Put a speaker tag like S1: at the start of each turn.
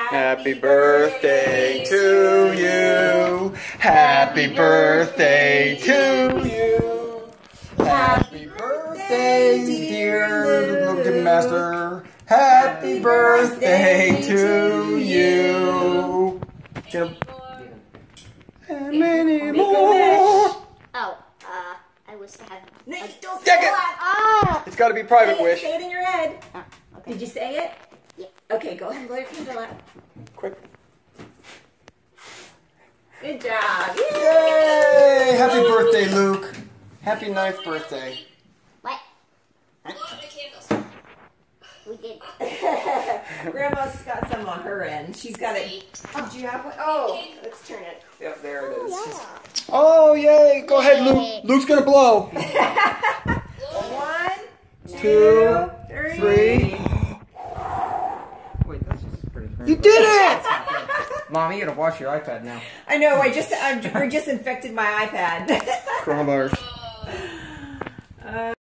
S1: Happy birthday to you. Happy birthday to you. Happy birthday, dear little master. Happy birthday to you. And many more.
S2: Oh, I wish to have.
S3: Nick, don't say
S1: Take it.
S3: that.
S2: Ah!
S1: It's got to be private wish.
S3: Say it in your head.
S2: Okay.
S3: Did you say it?
S2: Yeah.
S3: Okay, go ahead and blow your candle out.
S1: Quick.
S3: Good job.
S1: Yay! Happy birthday, Luke. Happy 9th birthday.
S2: What?
S4: Blow out the candles.
S2: We did.
S3: Grandma's got some on her end. She's got it. Oh, do you have one? Oh, let's turn it.
S1: Yep, there it is.
S2: Yeah.
S1: Oh, yay! Go ahead, Luke. Luke's gonna blow.
S3: 1,
S1: 2, 3.
S5: Wait, that's just pretty crazy.
S1: You did it!
S5: Mom, you gotta wash your iPad now.
S3: I know. I just infected my iPad.
S1: Coronavirus.